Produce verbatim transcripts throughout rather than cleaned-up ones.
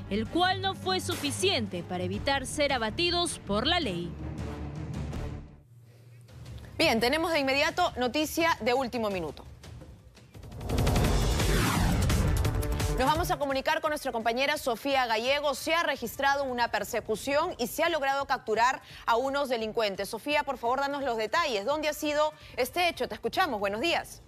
el cual no fue suficiente para evitar ser abatidos por la ley. Bien, tenemos de inmediato noticia de último minuto. Nos vamos a comunicar con nuestra compañera Sofía Gallego. Se ha registrado una persecución y se ha logrado capturar a unos delincuentes. Sofía, por favor, danos los detalles. ¿Dónde ha sido este hecho? Te escuchamos. Buenos días.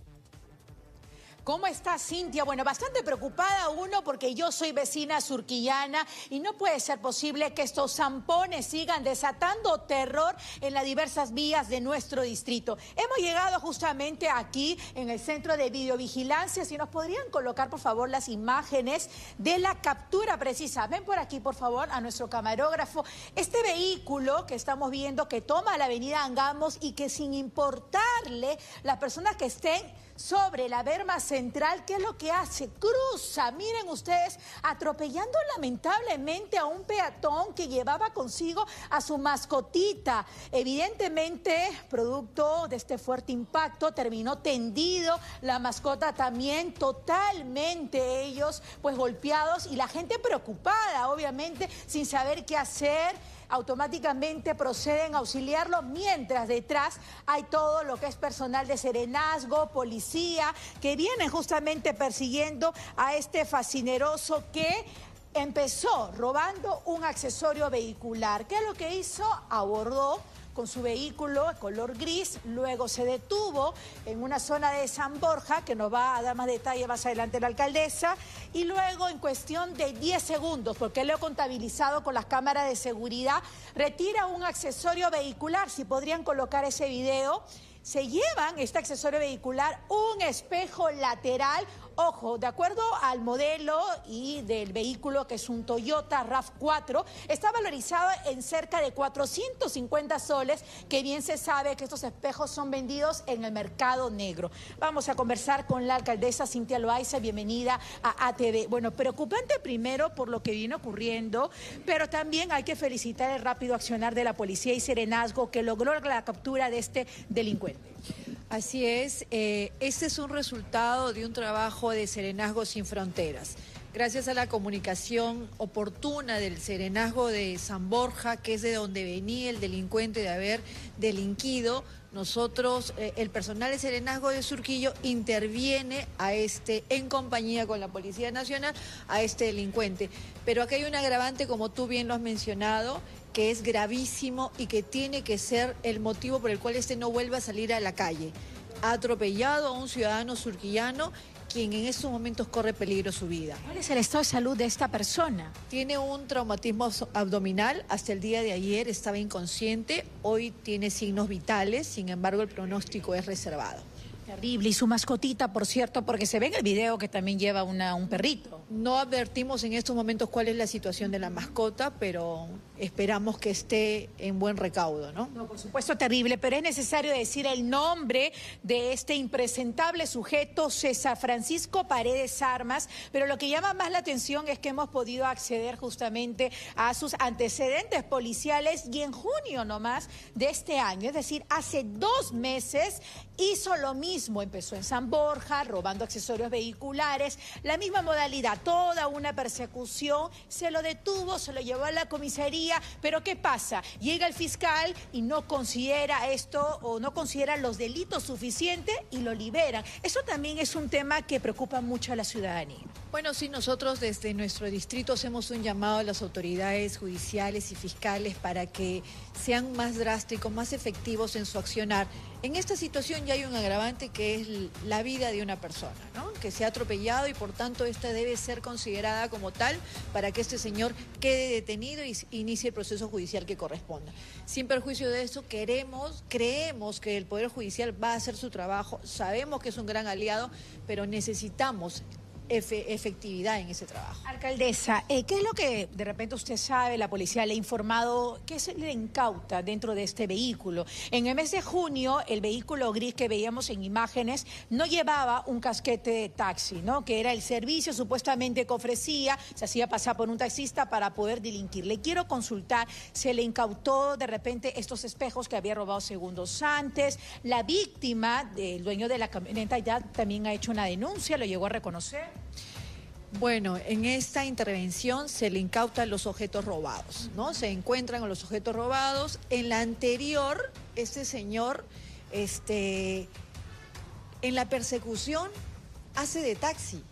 ¿Cómo está, Cintia? Bueno, bastante preocupada uno porque yo soy vecina surquillana y no puede ser posible que estos zampones sigan desatando terror en las diversas vías de nuestro distrito. Hemos llegado justamente aquí en el centro de videovigilancia. Si nos podrían colocar, por favor, las imágenes de la captura precisa. Ven por aquí, por favor, a nuestro camarógrafo. Este vehículo que estamos viendo que toma la avenida Angamos y que sin importarle las personas que estén sobre la berma central, ¿qué es lo que hace? Cruza, miren ustedes, atropellando lamentablemente a un peatón que llevaba consigo a su mascotita. Evidentemente, producto de este fuerte impacto, terminó tendido, la mascota también, totalmente ellos pues golpeados y la gente preocupada, obviamente, sin saber qué hacer. Automáticamente proceden a auxiliarlo, mientras detrás hay todo lo que es personal de serenazgo, policía, que vienen justamente persiguiendo a este fascineroso que empezó robando un accesorio vehicular. ¿Qué es lo que hizo? Abordó con su vehículo color gris, luego se detuvo en una zona de San Borja, que nos va a dar más detalle más adelante la alcaldesa, y luego en cuestión de diez segundos, porque lo he contabilizado con las cámaras de seguridad, retira un accesorio vehicular. Si podrían colocar ese video. Se llevan este accesorio vehicular, un espejo lateral. Ojo, de acuerdo al modelo y del vehículo, que es un Toyota RAV cuatro, está valorizado en cerca de cuatrocientos cincuenta soles, que bien se sabe que estos espejos son vendidos en el mercado negro. Vamos a conversar con la alcaldesa Cintia Loaiza, bienvenida a A T V. Bueno, preocupante primero por lo que viene ocurriendo, pero también hay que felicitar el rápido accionar de la policía y serenazgo que logró la captura de este delincuente. Así es, eh, este es un resultado de un trabajo de Serenazgo Sin Fronteras. Gracias a la comunicación oportuna del Serenazgo de San Borja, que es de donde venía el delincuente de haber delinquido, nosotros, eh, el personal de Serenazgo de Surquillo, interviene a este, en compañía con la Policía Nacional, a este delincuente. Pero aquí hay un agravante, como tú bien lo has mencionado, que es gravísimo y que tiene que ser el motivo por el cual este no vuelva a salir a la calle. Ha atropellado a un ciudadano surquillano, quien en estos momentos corre peligro su vida. ¿Cuál es el estado de salud de esta persona? Tiene un traumatismo abdominal, hasta el día de ayer estaba inconsciente, hoy tiene signos vitales, sin embargo el pronóstico es reservado. Terrible. Y su mascotita, por cierto, porque se ve en el video que también lleva una, un perrito. No advertimos en estos momentos cuál es la situación de la mascota, pero esperamos que esté en buen recaudo, ¿no? No, por supuesto, terrible, pero es necesario decir el nombre de este impresentable sujeto, César Francisco Paredes Armas, pero lo que llama más la atención es que hemos podido acceder justamente a sus antecedentes policiales y en junio nomás de este año, es decir, hace dos meses hizo lo mismo, empezó en San Borja, robando accesorios vehiculares, la misma modalidad, toda una persecución, se lo detuvo, se lo llevó a la comisaría, pero ¿qué pasa? Llega el fiscal y no considera esto o no considera los delitos suficientes y lo liberan. Eso también es un tema que preocupa mucho a la ciudadanía. Bueno, sí, nosotros desde nuestro distrito hacemos un llamado a las autoridades judiciales y fiscales para que sean más drásticos, más efectivos en su accionar. En esta situación ya hay un agravante que es la vida de una persona, ¿no? Que se ha atropellado y por tanto esta debe ser considerada como tal para que este señor quede detenido y inicie el proceso judicial que corresponda. Sin perjuicio de eso, queremos, creemos que el Poder Judicial va a hacer su trabajo, sabemos que es un gran aliado, pero necesitamos Efe, efectividad en ese trabajo. Alcaldesa, eh, ¿qué es lo que de repente usted sabe, la policía le ha informado, qué se le incauta dentro de este vehículo? En el mes de junio, el vehículo gris que veíamos en imágenes no llevaba un casquete de taxi, ¿no? Que era el servicio supuestamente que ofrecía, se hacía pasar por un taxista para poder delinquir. Le quiero consultar, ¿se le incautó de repente estos espejos que había robado segundos antes? La víctima, el dueño de la camioneta, ya también ha hecho una denuncia, lo llegó a reconocer. Bueno, en esta intervención se le incautan los objetos robados, ¿no? Se encuentran los objetos robados. En la anterior, este señor, este, en la persecución, hace de taxi.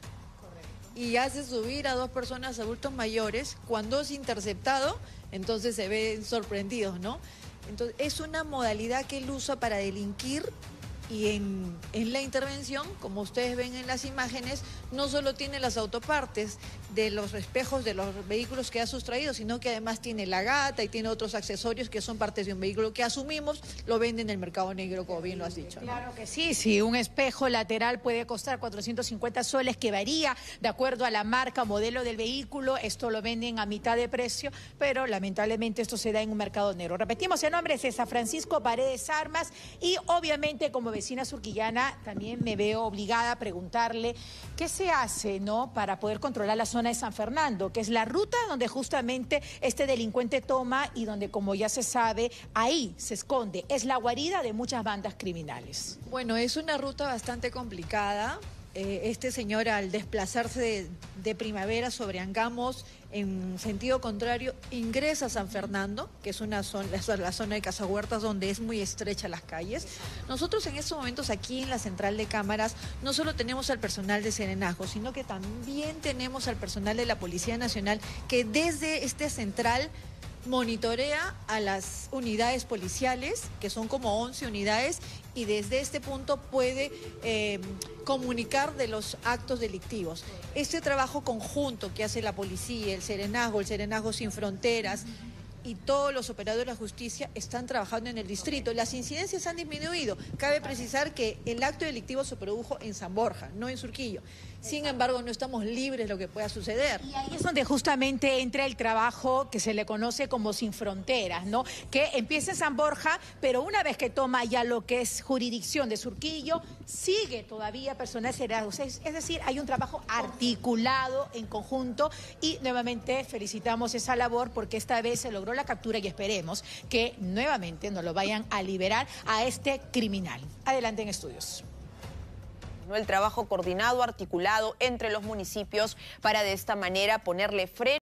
Y hace subir a dos personas adultos mayores. Cuando es interceptado, entonces se ven sorprendidos, ¿no? Entonces, es una modalidad que él usa para delinquir. Y en, en la intervención, como ustedes ven en las imágenes, no solo tiene las autopartes de los espejos de los vehículos que ha sustraído, sino que además tiene la gata y tiene otros accesorios que son partes de un vehículo que asumimos lo venden en el mercado negro, como bien lo has dicho, ¿no? Claro que sí, sí, un espejo lateral puede costar cuatrocientos cincuenta soles, que varía de acuerdo a la marca, modelo del vehículo. Esto lo venden a mitad de precio, pero lamentablemente esto se da en un mercado negro. Repetimos, el nombre es César Francisco Paredes Armas y obviamente como vecina surquillana también me veo obligada a preguntarle qué se hace, ¿no?, para poder controlar la zona de San Fernando, que es la ruta donde justamente este delincuente toma y donde, como ya se sabe, ahí se esconde, es la guarida de muchas bandas criminales. Bueno, es una ruta bastante complicada. Eh, este señor, al desplazarse de, de Primavera sobre Angamos en sentido contrario, ingresa a San Fernando, que es una zona, la zona de Casahuertas, donde es muy estrecha las calles. Nosotros en estos momentos aquí en la central de cámaras no solo tenemos al personal de Serenazgo, sino que también tenemos al personal de la Policía Nacional, que desde esta central monitorea a las unidades policiales, que son como once unidades, y desde este punto puede eh, comunicar de los actos delictivos. Este trabajo conjunto que hace la policía, el Serenazgo, el Serenazgo Sin Fronteras y todos los operadores de la justicia están trabajando en el distrito. Las incidencias han disminuido. Cabe precisar que el acto delictivo se produjo en San Borja, no en Surquillo. Sin embargo, no estamos libres de lo que pueda suceder. Y ahí es donde justamente entra el trabajo que se le conoce como Sin Fronteras, ¿no? Que empieza en San Borja, pero una vez que toma ya lo que es jurisdicción de Surquillo, sigue todavía personal Serenazgo. Es, es decir, hay un trabajo articulado en conjunto y nuevamente felicitamos esa labor porque esta vez se logró la captura y esperemos que nuevamente nos lo vayan a liberar a este criminal. Adelante en estudios. El trabajo coordinado, articulado entre los municipios para de esta manera ponerle freno